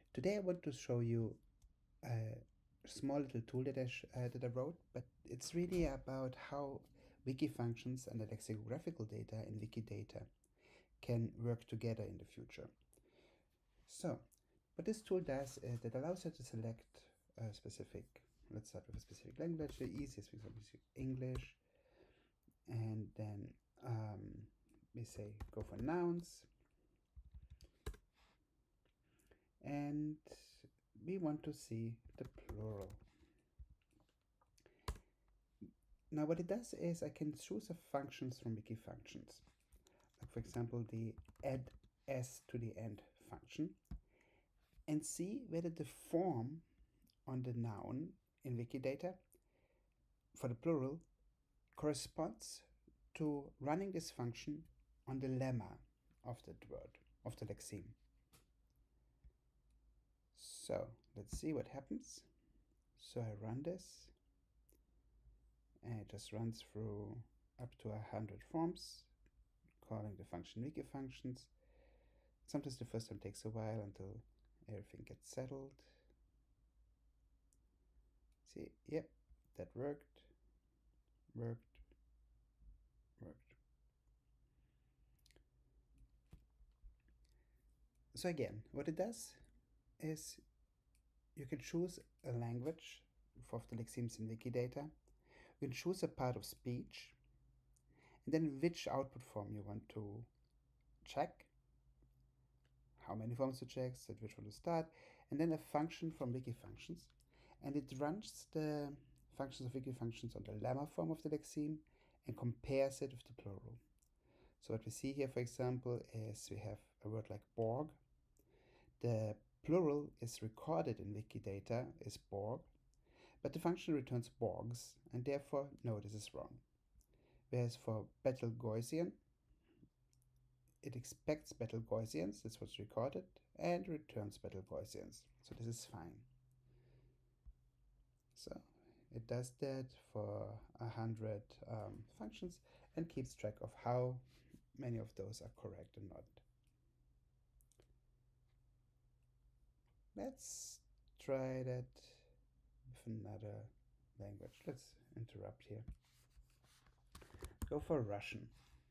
Today I want to show you a small little tool that I wrote, but it's really about how wiki functions and the lexicographical data in Wikidata can work together in the future. So, what this tool does is it allows you to select a specific, let's start with a specific language. The easiest example is English, and then we say go for nouns, and we want to see the plural. Now what it does is I can choose a functions from wiki functions. Like for example, the add s to the end function, and see whether the form on the noun in Wikidata for the plural corresponds to running this function on the lemma of that word, of the lexeme. So let's see what happens. So I run this, and it just runs through up to 100 forms, calling the function wiki functions. Sometimes the first time takes a while until everything gets settled. See, yep, that worked. So again, what it does is you can choose a language of the lexemes in Wikidata. You can choose a part of speech, and then which output form you want to check, how many forms to check, so which one to start, and then a function from wiki functions, and it runs the functions of wiki functions on the lemma form of the lexeme and compares it with the plural. So what we see here, for example, is we have a word like Borg. The plural is recorded in Wikidata is Borg, but the function returns Borgs, and therefore, no, this is wrong. Whereas for Betelgeuse, it expects Betelgeusians, that's what's recorded, and returns Betelgeusians. So this is fine. So it does that for 100 functions and keeps track of how many of those are correct and not. Let's try that with another language. Let's interrupt here. Go for Russian.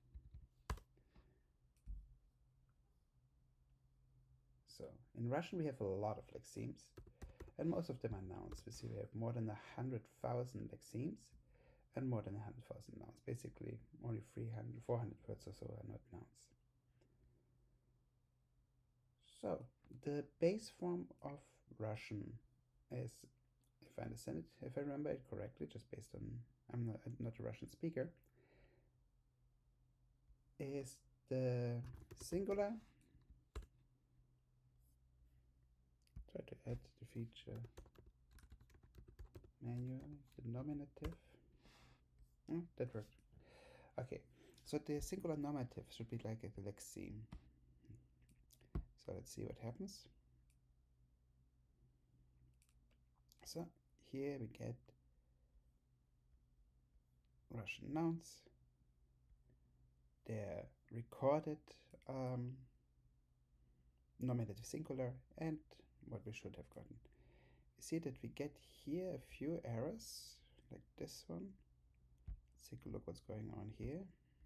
So in Russian we have a lot of lexemes, and most of them are nouns. We see we have more than 100,000 lexemes and more than 100,000 nouns. Basically only 400 words or so are not nouns. So the base form of Russian is, if I understand it, if I remember it correctly, just based on, I'm not a Russian speaker, is the singular. Try to add the feature manually, the nominative. Oh, that worked. Okay, so the singular nominative should be like a lexeme. So let's see what happens. So here we get Russian nouns. They're recorded nominative singular, and what we should have gotten. You see that we get here a few errors, like this one. Let's take a look what's going on here.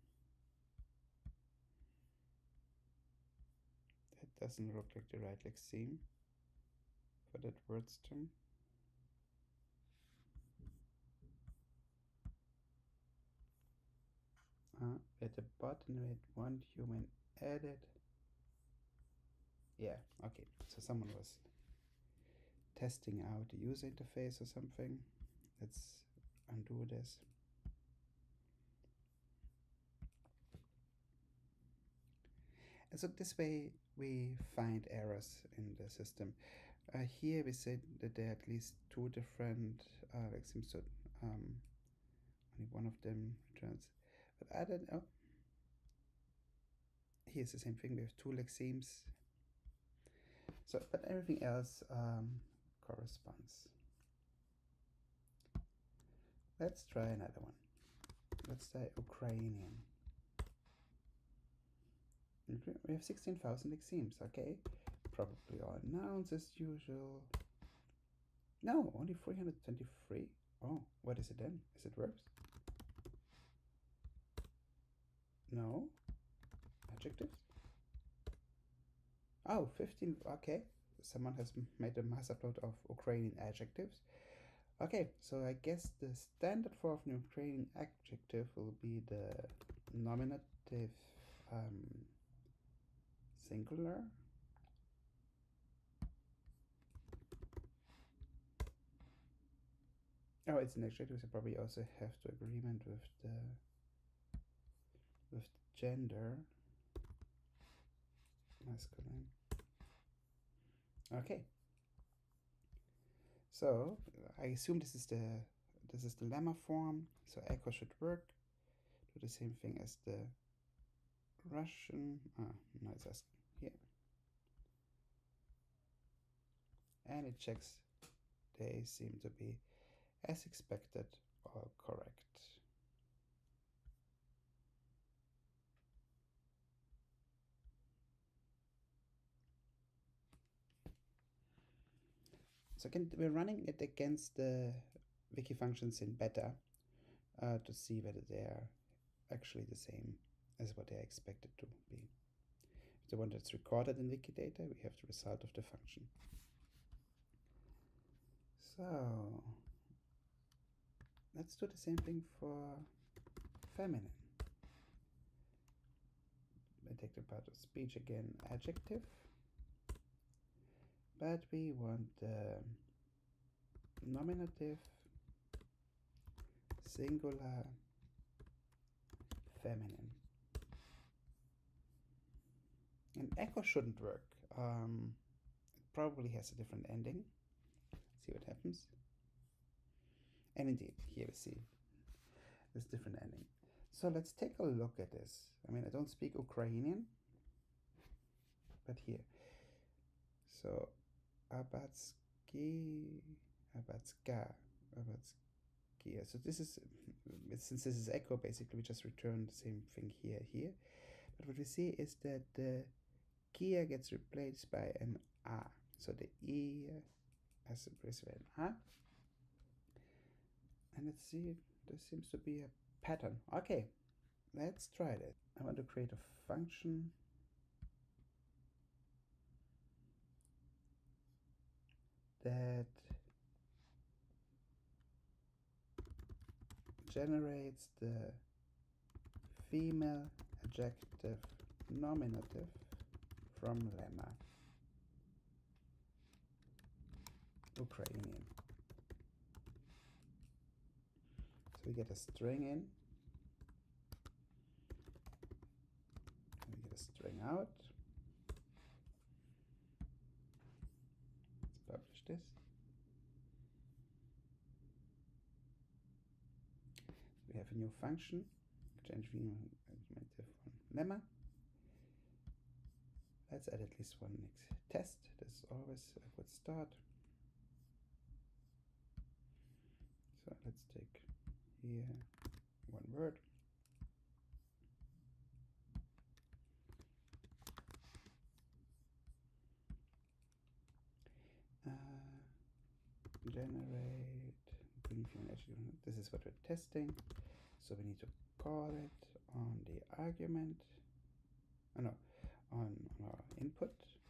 That doesn't look like the right lexeme for that word string. At the bottom we had one human added. Yeah, okay, so someone was testing out the user interface or something. Let's undo this. And so this way we find errors in the system. Here we said that there are at least two different lexemes, so only one of them returns. But I don't know. Here's the same thing. We have two lexemes. So, but everything else corresponds. Let's try another one. Let's try Ukrainian. We have 16,000 lexemes, okay? probably all nouns as usual. No, only 323. Oh, what is it then? Is it verbs? No. Adjectives? Oh, 15. Okay. Someone has made a mass upload of Ukrainian adjectives. Okay, so I guess the standard form of an Ukrainian adjective will be the nominative singular. Oh, it's an adjective, so probably also have to agreement with the gender, masculine. Okay. So I assume this is the lemma form. So echo should work. Do the same thing as the Russian. No, it's asking here. And it checks they seem to be as expected or correct. So we're running it against the wiki functions in beta to see whether they are actually the same as what they are expected to be. If the one that's recorded in Wikidata, we have the result of the function. So let's do the same thing for feminine. I take the part of speech again, adjective, but we want the nominative, singular, feminine. And echo shouldn't work. It probably has a different ending. See what happens. And indeed, here we see this different ending. So let's take a look at this. I mean, I don't speak Ukrainian, but here. So, Abatski, Abatska, Abatskia. So this is, since this is echo, basically we just return the same thing here. But what we see is that the Kia gets replaced by an A. So the E has replaced by an A. And let's see, there seems to be a pattern. Okay, let's try that. I want to create a function that generates the female adjective nominative from lemma. Ukrainian. So we get a string in. We get a string out. Let's publish this. We have a new function, change nominative from lemma. Let's add at least one next test. That's always a good start. So let's take here one word. Generate green female adjective. This is what we're testing. So we need to call it on the argument. Oh no, on our input.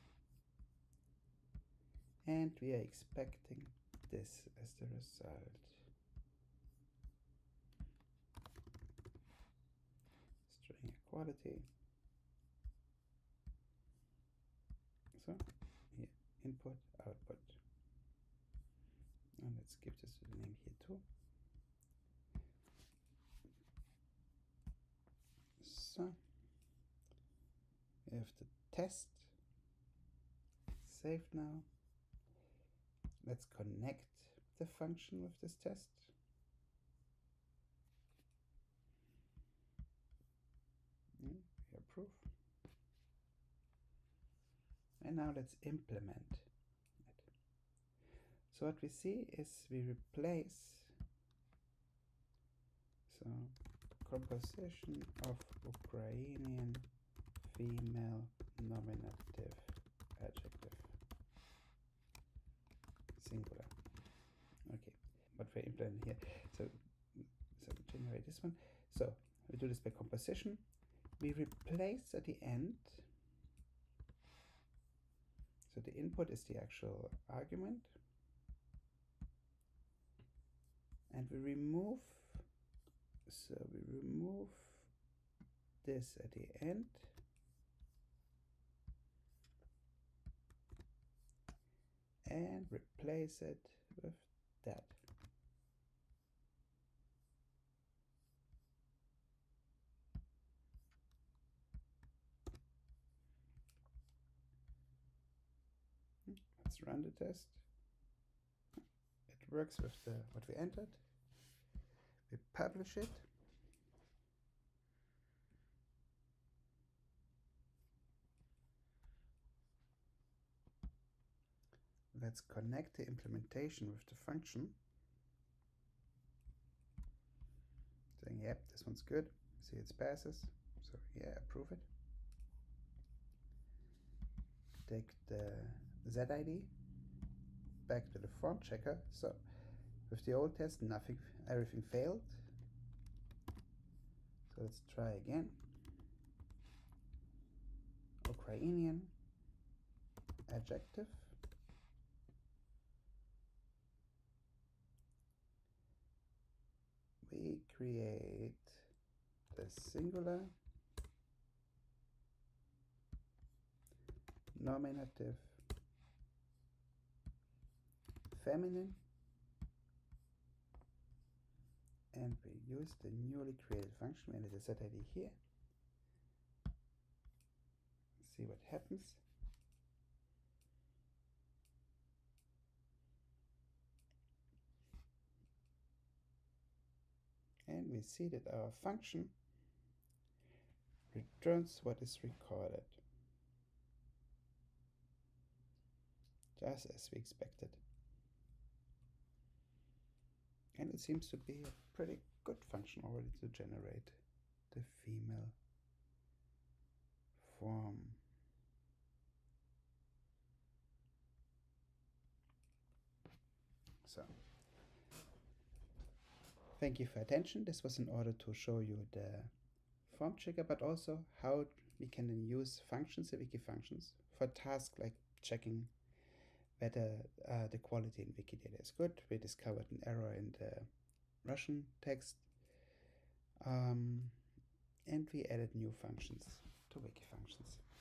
And we are expecting this as the result. String equality. So here, input, output. And let's give this a name here too. So we have the test saved now. Let's connect the function with this test. We approve. And now let's implement it. So what we see is we replace, so composition of Ukrainian female nominative adjective, singular. Okay, what we're implementing here. So we generate this one. So we do this by composition. We replace at the end. So the input is the actual argument. And we remove this at the end. And replace it with that. Let's run the test. It works with what we entered. We publish it. Let's connect the implementation with the function. Saying, yep, this one's good. See, it passes. So yeah, approve it. Take the ZID back to the form checker. So with the old test, everything failed. So let's try again. Ukrainian, adjective. We create the singular, nominative, feminine, and we use the newly created function and the ZID here. See what happens. And we see that our function returns what is recorded, just as we expected. And it seems to be a pretty good function already to generate the female form. So, thank you for attention. This was in order to show you the form checker, but also how we can then use functions, the wiki functions, for tasks like checking whether the quality in Wikidata is good. We discovered an error in the Russian text, and we added new functions to wiki functions.